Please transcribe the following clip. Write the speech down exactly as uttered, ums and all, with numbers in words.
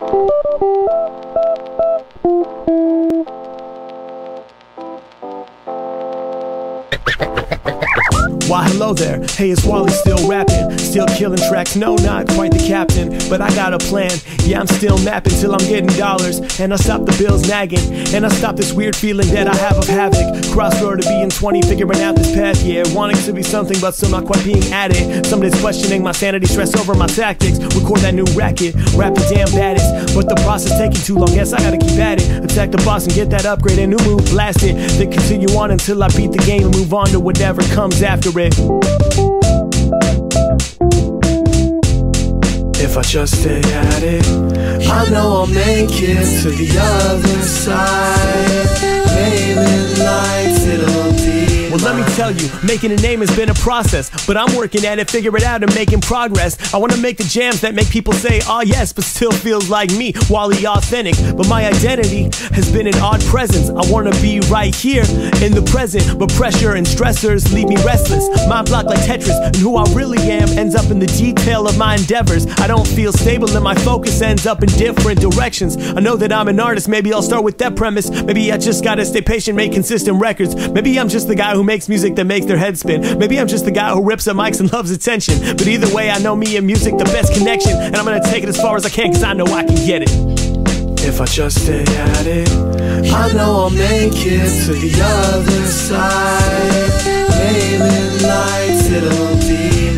Why hello there, hey it's Wally still rapping, still killing tracks, no not quite the captain, but I got a plan, yeah I'm still mapping till I'm getting dollars, and I stop the bills nagging, and I stop this weird feeling that I have of havoc, crossroad to being twenty, figuring out this path, yeah, wanting to be something but still not quite being at it, some days questioning my sanity, stress over my tactics, record that new racket, rap the damn baddest, but the process taking too long, guess I gotta keep at it, attack the boss and get that upgrade, and new move, blast it, then continue on until I beat the game and move on to whatever comes after it. If I just stay at it, I know I'll make it to the other side. Nailing lights, it'll be. Well, let me tell you, making a name has been a process, but I'm working at it, figure it out, and making progress. I want to make the jams that make people say, oh yes, but still feels like me, Wally authentic. But my identity has been an odd presence. I want to be right here in the present, but pressure and stressors leave me restless. Mind blocked like Tetris, and who I really am ends up in the detail of my endeavors. I don't feel stable and my focus ends up in different directions. I know that I'm an artist, maybe I'll start with that premise. Maybe I just gotta stay patient, make consistent records. Maybe I'm just the guy who makes music that makes their head spin. Maybe I'm just the guy who rips up mics and loves attention. But either way, I know me and music the best connection, and I'm gonna take it as far as I can, cause I know I can get it. If I just stay at it, I know I'll make it to the other side. Nailing lights, it'll be